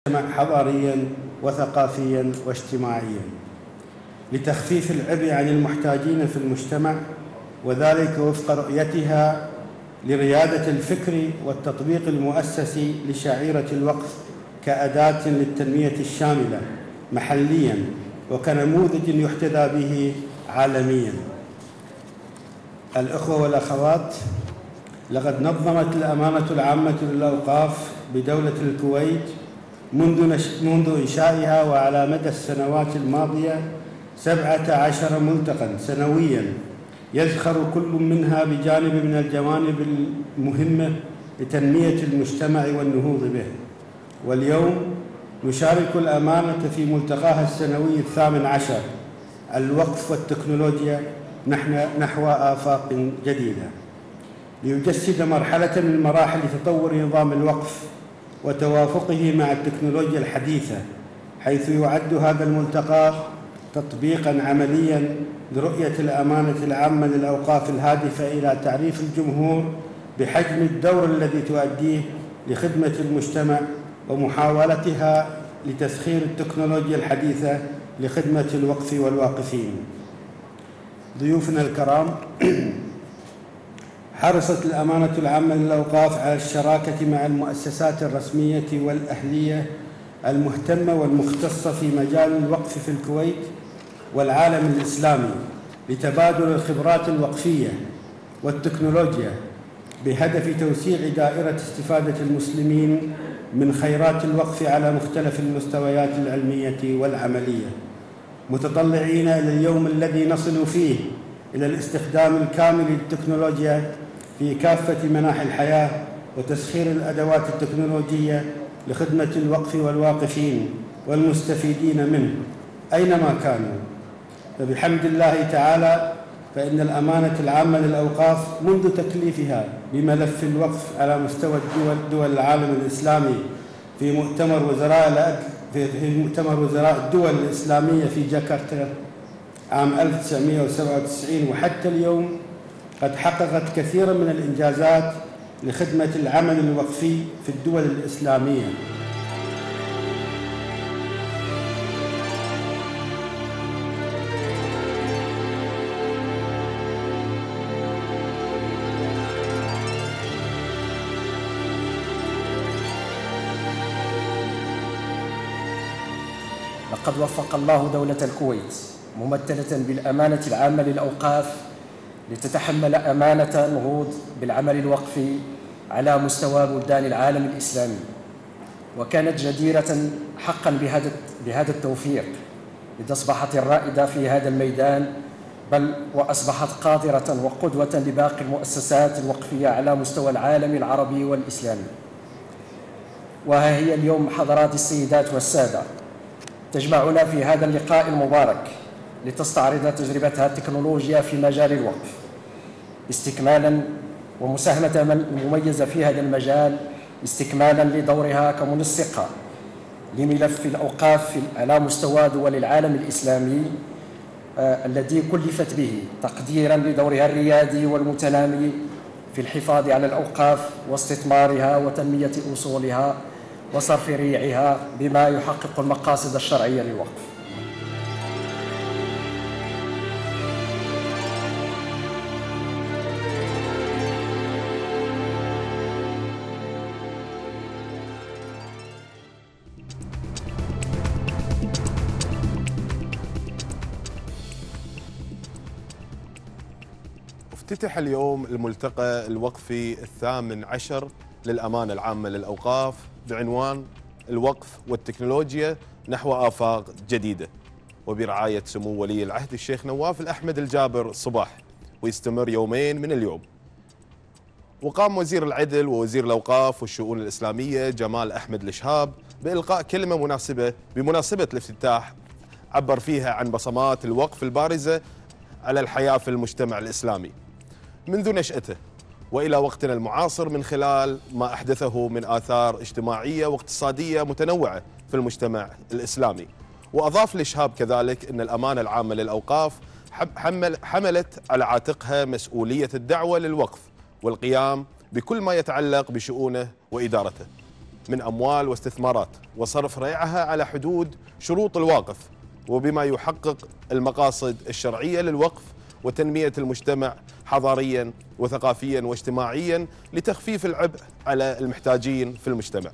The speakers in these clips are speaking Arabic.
حضاريا وثقافيا واجتماعيا لتخفيف العبء عن المحتاجين في المجتمع، وذلك وفق رؤيتها لريادة الفكر والتطبيق المؤسسي لشعيرة الوقف كأداة للتنمية الشاملة محليا وكنموذج يحتذى به عالميا. الأخوة والأخوات، لقد نظمت الأمانة العامة للأوقاف بدولة الكويت منذ إنشائها وعلى مدى السنوات الماضية 17 ملتقى سنويا يزخر كل منها بجانب من الجوانب المهمة لتنمية المجتمع والنهوض به. واليوم نشارك الأمانة في ملتقاها السنوي 18 الوقف والتكنولوجيا نحو آفاق جديدة، ليجسد مرحلة من مراحل تطور نظام الوقف وتوافقه مع التكنولوجيا الحديثة، حيث يعد هذا الملتقى تطبيقاً عملياً لرؤية الأمانة العامة للأوقاف الهادفة إلى تعريف الجمهور بحجم الدور الذي تؤديه لخدمة المجتمع ومحاولتها لتسخير التكنولوجيا الحديثة لخدمة الوقف والواقفين. ضيوفنا الكرام، حرصت الأمانة العامة للأوقاف على الشراكة مع المؤسسات الرسمية والأهلية المهتمة والمختصة في مجال الوقف في الكويت والعالم الإسلامي لتبادل الخبرات الوقفية والتكنولوجيا بهدف توسيع دائرة استفادة المسلمين من خيرات الوقف على مختلف المستويات العلمية والعملية، متطلعين إلى اليوم الذي نصل فيه إلى الاستخدام الكامل للتكنولوجيا في كافة مناحي الحياة وتسخير الأدوات التكنولوجية لخدمة الوقف والواقفين والمستفيدين منه أينما كانوا. فبحمد الله تعالى فإن الأمانة العامة للأوقاف منذ تكليفها بملف الوقف على مستوى دول العالم الإسلامي في مؤتمر وزراء الدول الإسلامية في جاكرتا عام 1997 وحتى اليوم قد حققت كثيرا من الإنجازات لخدمة العمل الوقفي في الدول الإسلامية. لقد وفق الله دولة الكويت ممثلة بالأمانة العامة للأوقاف لتتحمل أمانة النهوض بالعمل الوقفي على مستوى بلدان العالم الإسلامي، وكانت جديرة حقا بهذا التوفيق، إذ أصبحت الرائدة في هذا الميدان، بل وأصبحت قادرة وقدوة لباقي المؤسسات الوقفية على مستوى العالم العربي والإسلامي. وها هي اليوم حضرات السيدات والسادة تجمعنا في هذا اللقاء المبارك لتستعرض تجربتها التكنولوجيا في مجال الوقف استكمالا ومساهمة مميزة في هذا المجال، استكمالا لدورها كمنسقة لملف الأوقاف على مستوى دول العالم الإسلامي الذي كلفت به، تقديرا لدورها الريادي والمتنامي في الحفاظ على الأوقاف واستثمارها وتنمية أصولها وصرف ريعها بما يحقق المقاصد الشرعية للوقف. افتتح اليوم الملتقى الوقفي 18 للأمانة العامة للأوقاف بعنوان الوقف والتكنولوجيا نحو آفاق جديدة، وبرعاية سمو ولي العهد الشيخ نواف الأحمد الجابر الصباح، ويستمر يومين من اليوم. وقام وزير العدل ووزير الأوقاف والشؤون الإسلامية جمال أحمد الشهاب بإلقاء كلمة بمناسبة الافتتاح، عبر فيها عن بصمات الوقف البارزة على الحياة في المجتمع الإسلامي منذ نشأته وإلى وقتنا المعاصر، من خلال ما أحدثه من آثار اجتماعية واقتصادية متنوعة في المجتمع الإسلامي. وأضاف الشهاب كذلك أن الأمانة العامة للأوقاف حملت على عاتقها مسؤولية الدعوة للوقف والقيام بكل ما يتعلق بشؤونه وإدارته. من أموال واستثمارات وصرف ريعها على حدود شروط الواقف، وبما يحقق المقاصد الشرعية للوقف وتنمية المجتمع حضاريا وثقافيا واجتماعيا لتخفيف العبء على المحتاجين في المجتمع.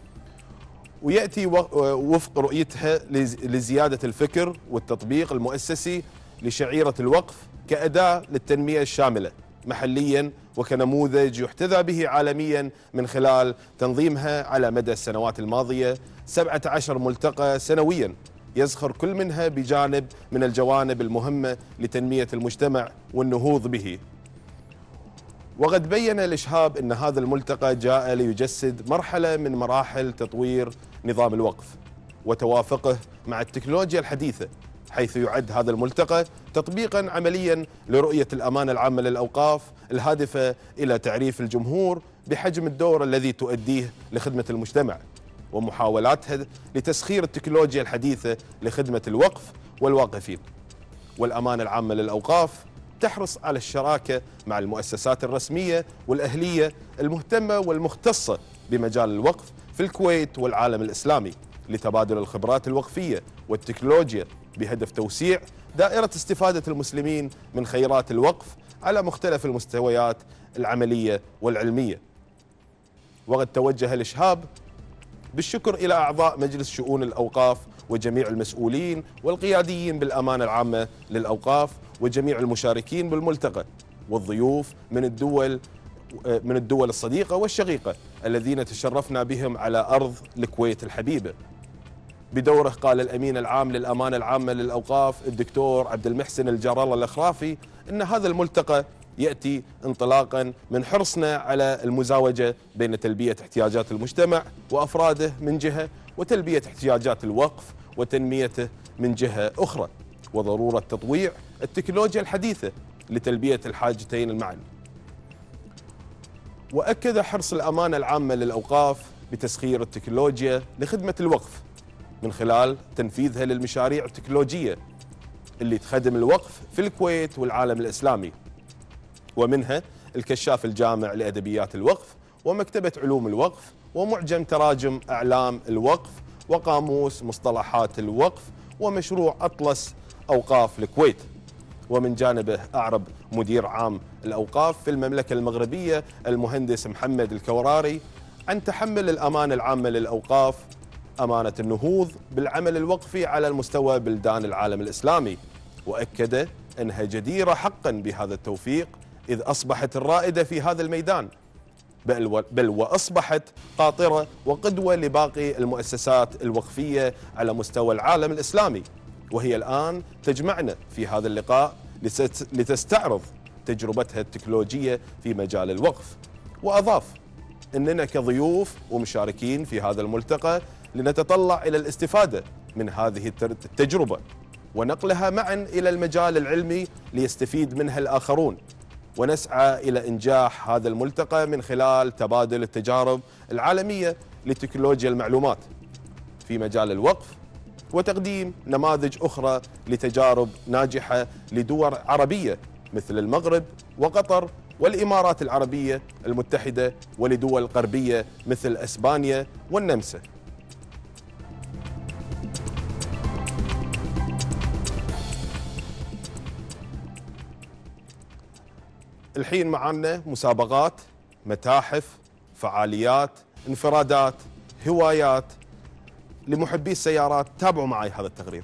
ويأتي وفق رؤيتها لزيادة الفكر والتطبيق المؤسسي لشعيرة الوقف كأداة للتنمية الشاملة محليا وكنموذج يحتذى به عالميا من خلال تنظيمها على مدى السنوات الماضية 17 ملتقى سنويا يزخر كل منها بجانب من الجوانب المهمة لتنمية المجتمع والنهوض به. وقد بين الإشهاب أن هذا الملتقى جاء ليجسد مرحلة من مراحل تطوير نظام الوقف وتوافقه مع التكنولوجيا الحديثة، حيث يعد هذا الملتقى تطبيقا عمليا لرؤية الأمانة العامة للأوقاف الهادفة إلى تعريف الجمهور بحجم الدور الذي تؤديه لخدمة المجتمع ومحاولاتها لتسخير التكنولوجيا الحديثة لخدمة الوقف والواقفين. والأمانة العامة للأوقاف تحرص على الشراكة مع المؤسسات الرسمية والأهلية المهتمة والمختصة بمجال الوقف في الكويت والعالم الإسلامي لتبادل الخبرات الوقفية والتكنولوجيا بهدف توسيع دائرة استفادة المسلمين من خيرات الوقف على مختلف المستويات العملية والعلمية. وقد توجه الإشهاب بالشكر إلى أعضاء مجلس شؤون الأوقاف وجميع المسؤولين والقياديين بالأمانة العامة للأوقاف وجميع المشاركين بالملتقى والضيوف من الدول الصديقة والشقيقة الذين تشرفنا بهم على أرض الكويت الحبيبة. بدوره قال الأمين العام للأمانة العامة للأوقاف الدكتور عبد المحسن الجرالة الأخرافي إن هذا الملتقى يأتي انطلاقا من حرصنا على المزاوجة بين تلبية احتياجات المجتمع وأفراده من جهة وتلبية احتياجات الوقف وتنميته من جهة أخرى، وضرورة تطويع التكنولوجيا الحديثة لتلبية الحاجتين معا. وأكد حرص الأمانة العامة للأوقاف بتسخير التكنولوجيا لخدمة الوقف من خلال تنفيذها للمشاريع التكنولوجية اللي تخدم الوقف في الكويت والعالم الإسلامي، ومنها الكشاف الجامع لأدبيات الوقف ومكتبة علوم الوقف ومعجم تراجم أعلام الوقف وقاموس مصطلحات الوقف ومشروع أطلس أوقاف الكويت. ومن جانبه أعرب مدير عام الأوقاف في المملكة المغربية المهندس محمد الكوراري عن تحمل الأمانة العامة للأوقاف أمانة النهوض بالعمل الوقفي على المستوى بلدان العالم الإسلامي، وأكد أنها جديرة حقا بهذا التوفيق إذ أصبحت الرائدة في هذا الميدان بل وأصبحت قاطرة وقدوة لباقي المؤسسات الوقفية على مستوى العالم الإسلامي. وهي الآن تجمعنا في هذا اللقاء لتستعرض تجربتها التكنولوجية في مجال الوقف. وأضاف أننا كضيوف ومشاركين في هذا الملتقى لنتطلع إلى الاستفادة من هذه التجربة ونقلها معا إلى المجال العلمي ليستفيد منها الآخرون، ونسعى إلى إنجاح هذا الملتقى من خلال تبادل التجارب العالمية لتكنولوجيا المعلومات في مجال الوقف وتقديم نماذج أخرى لتجارب ناجحة لدول عربية مثل المغرب وقطر والإمارات العربية المتحدة ولدول غربية مثل إسبانيا والنمسا. الحين معنا مسابقات، متاحف، فعاليات، انفرادات، هوايات لمحبي السيارات. تابعوا معي هذا التقرير.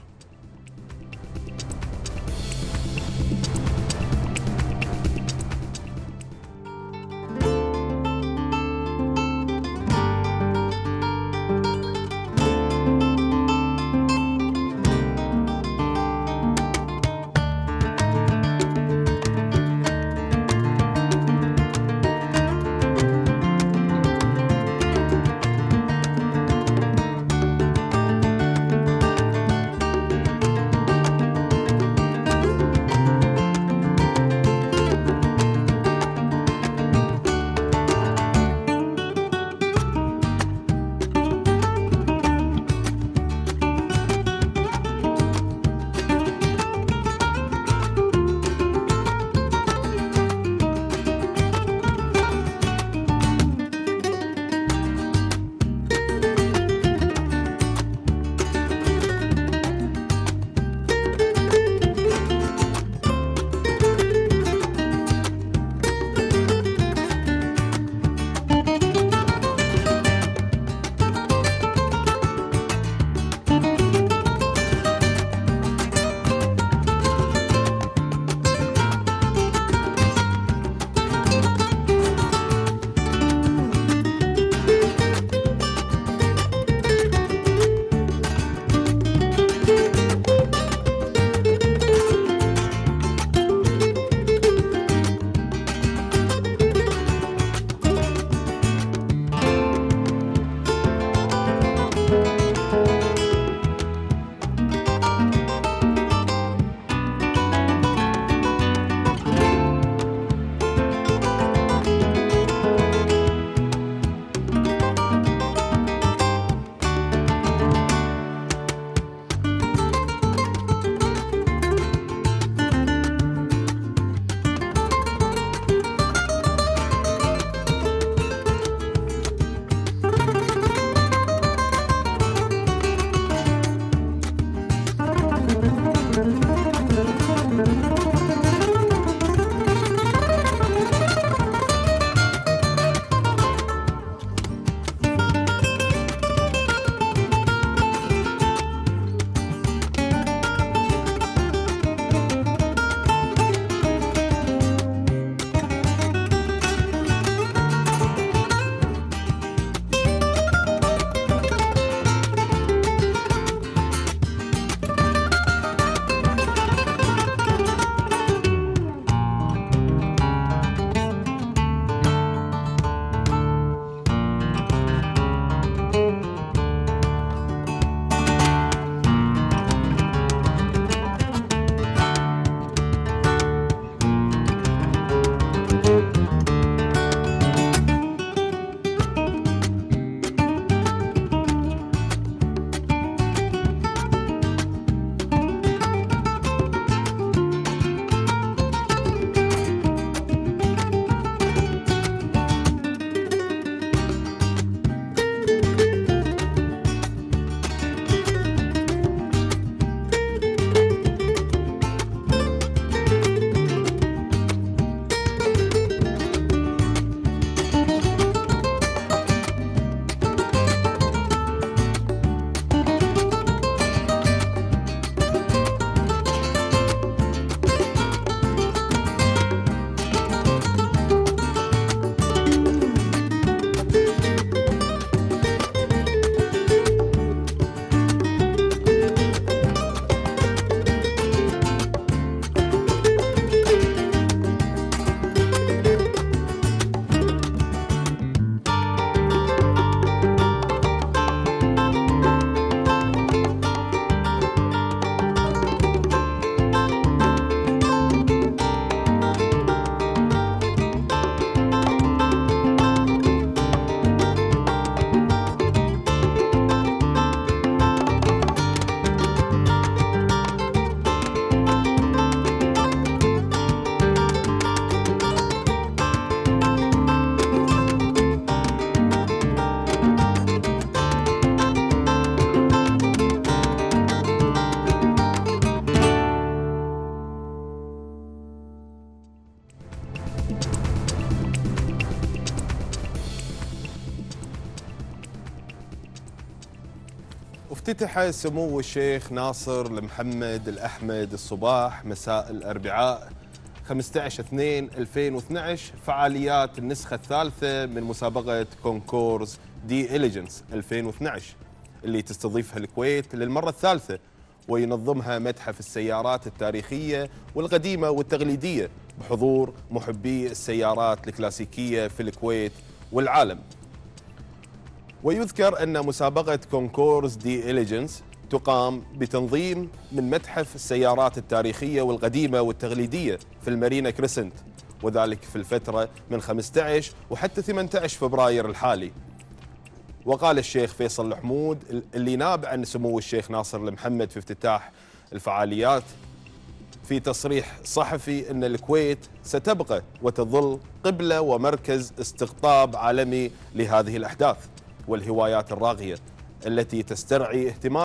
افتتح سمو الشيخ ناصر المحمد الأحمد الصباح مساء الأربعاء 15/2/2012 فعاليات النسخة الثالثة من مسابقة كونكورز دي إليجنس 2012 اللي تستضيفها الكويت للمرة الثالثة، وينظمها متحف السيارات التاريخية والقديمة والتقليدية بحضور محبي السيارات الكلاسيكية في الكويت والعالم. ويذكر أن مسابقة كونكورز دي إليجنس تقام بتنظيم من متحف السيارات التاريخية والقديمة والتقليدية في المارينا كريسنت، وذلك في الفترة من 15 وحتى 18 فبراير الحالي. وقال الشيخ فيصل الحمود اللي ناب عن سمو الشيخ ناصر المحمد في افتتاح الفعاليات في تصريح صحفي أن الكويت ستبقى وتظل قبلة ومركز استقطاب عالمي لهذه الأحداث والهوايات الراقية التي تسترعي اهتمام